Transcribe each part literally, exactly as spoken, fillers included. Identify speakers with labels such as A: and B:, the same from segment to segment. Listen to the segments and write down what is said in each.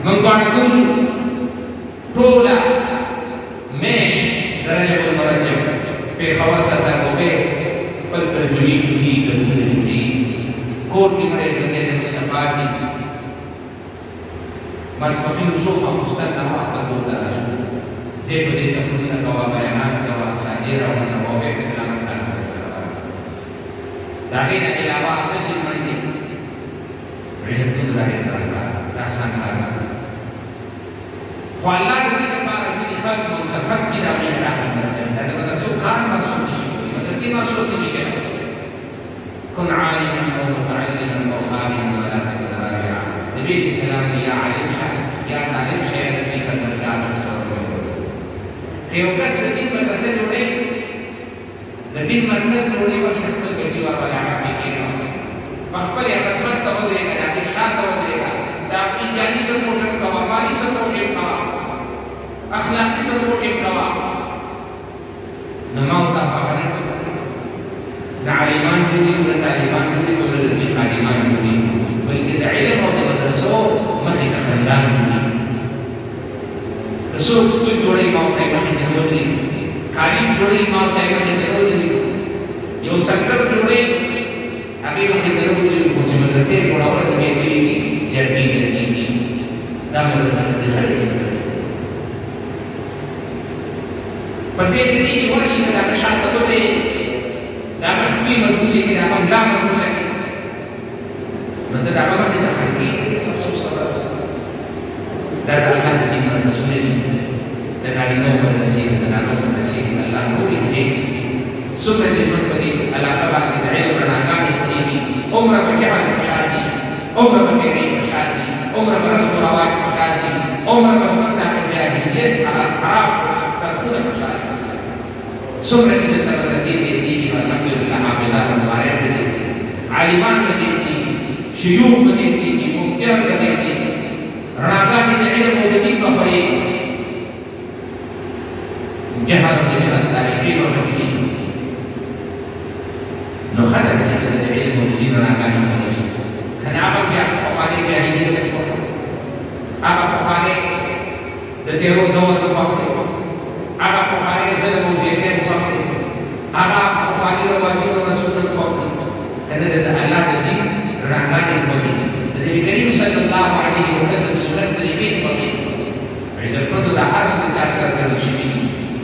A: منقعدون طولا ماشي رجب المرجب في خواتة وبيت قلب الجديد جديد رسول الجديد كور di mereka yang menempati masfakin usul maksud nama atau buta jadi kita punya kawan bayangan kawan saja orang yang mau keselamatan bersama dari nanti awal mesin nanti rezeki dari mereka rasakan walau kita para sini kan bukan tidak menyerahkan dan kita suka masuk di situ kita masuk di situ kun aliman atau muta'alliman atau khaliman wala tatarabia Nabi Islam ya alim syah ya talim syah Nabi kan berkata seperti itu Keokas Nabi berkata जुड़े Nabi merkaz जुड़े और शक्ल kejiwa pada hakikat Makhluk yang terkenal tahu mereka dari syah tahu mereka tapi jadi semudah kawan mali semudah kawan akhlak semudah kawan nama utapakan itu تعليمان جديد ولا تعليمان جديد ولا في تعليمان جديد ولكن علم او مدرسه ما هي تخلان رسول سوي جوړي ما ته ما هي جوړي کاری جوړي ما ته ما هي جوړي یو سکر جوړي هغه ما هي جوړي چې مدرسې وړاول د دې کې جدي دي دا مدرسه د خلک پسې دې چې ورشي دا شاته ته لا مخفي مسؤولية كده أم لا مسؤولية كده ما تدعوا ما تدعوا كده مخصوص صلاة لا زالت دي من المسؤولين تدعي نوم النسيم تدعي نوم النسيم الله نور الجيد سنة جسمك بدي على طبع تدعي ورنا كان يقديمي عمر بجعل مشاهدي عمر بكري مشاهدي عمر برسول رواج مشاهدي عمر بسمنا الجاهلية على خراب تسكون مشاهدي سنة جسمك النسيم alhamdulillah hafizah kemarin begitu aliman begitu syuyukh begitu muftir begitu raga di ilmu begitu kafir jahal jahal tarihi wa begitu no khada di ilmu begitu raga di manusia kenapa dia kafir jahiliyah itu apa kafir deteru dawat kafir apa kafir zalmu zikin kafir apa wajib wajib Rasulullah Muhammad karena ada Allah jadi rangka yang begini. Jadi Nabi Sallallahu Alaihi Wasallam surat dari begini. Rezeki itu dah harus dikasih terus ini.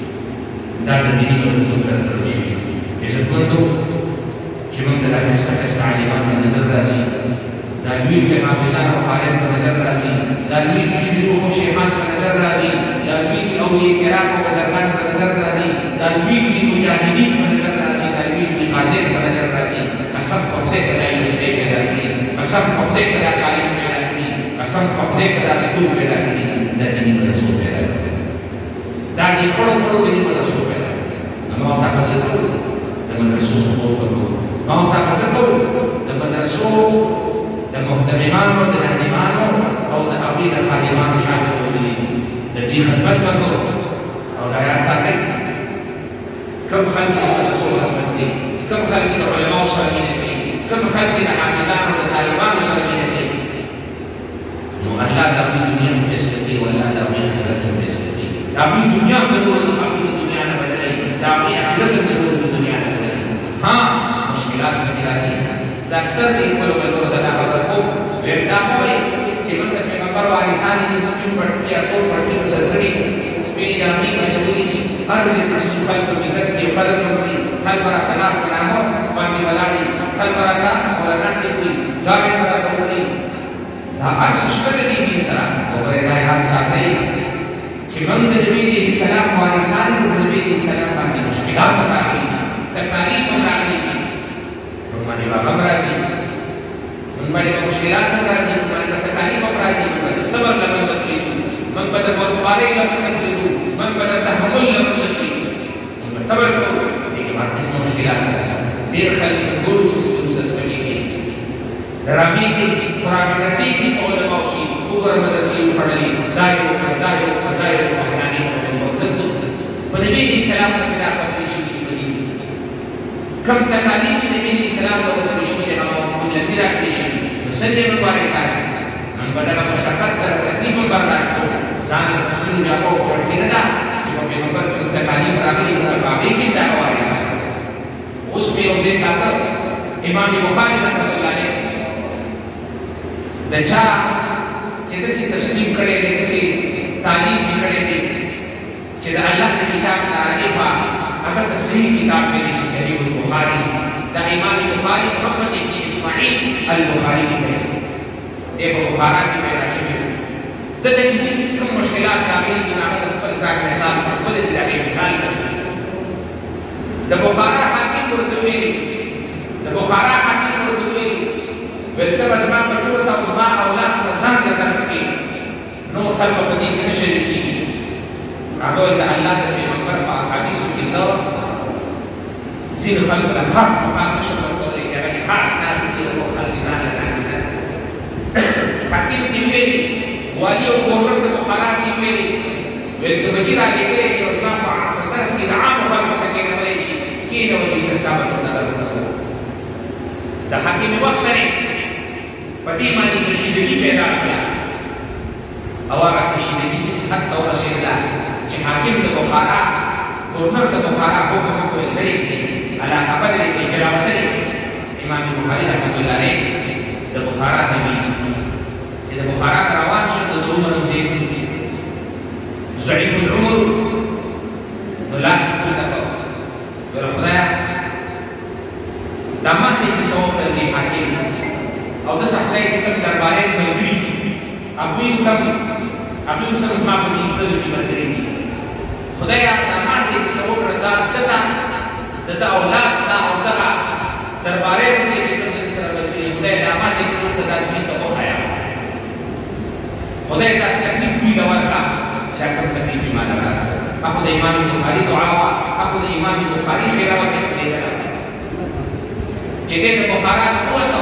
A: Dan ini bersurat terus ini. Rezeki itu cuma telah dikasih ta'limat dan nazarati. Dan ini hafizan Al-Quran dan nazarati. Dan ini syuruh syekhan dan nazarati. Dan ini awliya kiram dan nazarati. Dan ini mujahidin dan nazarati. Hasil belajar lagi, asam komplek pada industri beda ini, asam komplek pada kain beda ini, asam komplek pada satu beda ini, dan ini berasal beda. Dan di kolom-kolom ini berasal beda. Mau tak kesetul, dengan rasul semua perlu. Mau tak kesetul, dengan rasul, dan muhtarimano, dan hajimano, atau tak abdi dan hajimano syahid ini. Jadi khidmat bagus, atau daya sakit, kemkhalis rasul seperti كم خلت العلماء الصالحين كم خلت الحافظان والطالبان الصالحين مؤلفة في الدنيا مجسدي ولا دعوي آخرة مجسدي دعوي الدنيا بدور دعوي الدنيا بدلي دعوي آخرة بدور الدنيا بدلي ها مشكلات مدرسة أكثر يقول بدور دعوة خبركم ويبدأوا كمان تكلم وارثان مسلم برتي أو برتي مسلمي في جامي مجبوري أرز الرسول بمزكي قدر مبني هل مرة سلاح بنامه واني بلاني هل مرة كان ولا ناسي بي دارين ولا كبري لا أرس شكر لي السلام وبركاته هذا ساتي كمان النبي السلام وارثان النبي السلام عندي مشكلات تكاليف تكاليف تكاليف من بابا براسي من بڑی مشکلات تكاليف من تكاليف براسي من الصبر لمن تقليد من بدأ بواري لمن تقليد من بدأ تحمل لمن تقليد من صبر اسم مشکلات دیر خلق گروہ خصوص بچی درامي کی قرآن کرتی کی علماء کی اوپر مدرسی پڑھلی دائر دائر دائر معنی مدد نبی اسلام کا صداقت کی بنی کم تکالیف نبی اسلام کا مشکل ہے ہم نے میرا کیش مسلم وارث ہے من بدل مشقت تکلیف ساته امام بخاری رحمۃ اللہ علیہ د چا چې د سي تسلیم کړي دي چې تعریف کړي دي چې د الله د کتاب تعریف هغه تصحیح کتاب دی چې صحیح البخاری د امام بخاری محمد ابن اسماعیل البخاری دی د بخاری کې پیدا شوی د دې چې کوم مشکلات راغلي دي هغه د خپل ځان مثال په خپل د دې مثال د بخاری حاکم ورته ویلي د بخاری حاکم ورته ویلي ولته اسما بچو ته اسما اولاد د ځان د درس کې نو خلق په دې کې شریکي هغه د الله د پیغمبر په حدیثو کې څو زین خلق له خاص مقام نشو ورکولای چې هغه خاص ناس چې په خپل ځان له راځي حاکم دی ویلي والی او ګورنر د بخاری دی ویلي ولته بچی را لګي چې اسما په درس کې د عام خلق څخه کې نه شي کینه ولې تاسو ته درس د حاکم وخت سره پدې باندې کشیدګي پیدا شوه او هغه کشیدګي چې حق او رسیدله چې حاکم د بخارا ګورنر د بخارا حکم کوي لري علا خبر دې اجرا ودري امام بخاری رحمۃ اللہ علیہ د بخارا د بیس چې د بخارا روان شو د عمر چې ضعیف العمر ولاس تکو ورخدایا دما سي چې سو په دې حاکم او د سحلای چې کوم دربارې ملګری ابي کم ابي سره اسما په دې سره کې ملګری خدایا دما سي چې سو پر دا دتا دتا اولاد دا او دا دربارې کې چې کوم سره ملګری خدایا دما سي چې سو ته دې ته وخایا خدایا دا تکلیف دی دا ورکا چې کوم تکلیف ما نه اخو د امام بخاری دعا اخو د امام بخاری خیره وکړه چې دې د بخارا قوت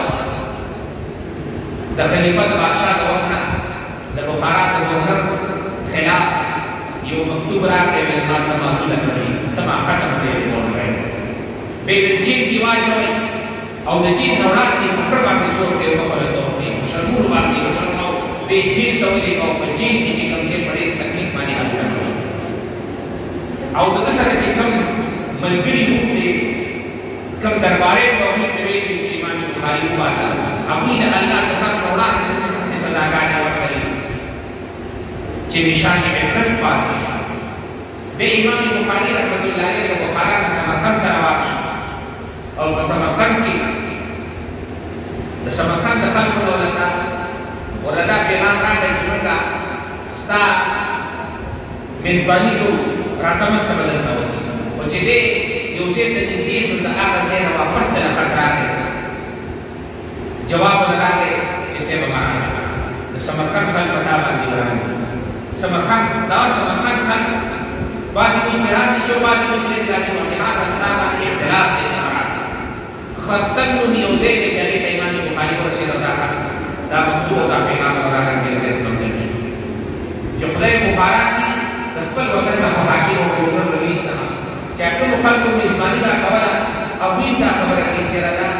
A: د خلیفۃ بادشاہ د وخت د بخارا د ګورنر خلاف یو مکتوب راکې ویل ما ته معصوله کړی تما ختم دې ورغی به د جین کی واچوي او د جین نوړات کې مخر باندې شو دې په خلکو کې شرمور باندې شرماو به جین ته ویل او په جین کې چې کوم دې پړې تکلیف باندې حاضر او د سره چې کوم ملګری وو کم دربارے کو اپنی طویل کی امام بخاری کو آسا اپنی اللہ تبارک روڑا کے سستے صداقانے وقتی چی نشانی میں کرد پاتی بے امام بخاری رحمت اللہ علیہ کے بخارا کا سمکن درواش اور سمکن کی سمکن دخل کو دولتا ولدا پیغام را کے چمکا ستا میزبانی کو راسمت سمدلتا وسی وچی دے یوسف ته نږدې شو د هغه ځای نه واپس ته لقد راغی جواب لګاږي چې څه به معنا د سمرقند خلک پتا باندې ورانه سمرقند دا سمرقند خلک بعضې مجرات شو بعضې مجرد راځي نو هغه اسلام باندې اختلاف دی خطن نوم یو ځای دی چې هغې ته امام بخاري ورسېد دا دا مکتوب او دا پیغام ورغلی دی موندل شو چې خدای بخارا کې د خپل وطن نه په حاکم او ګورنر رئیس ته چې ټول خلکو میزباني دا کوله او دوی دا خبره کوي چې راځه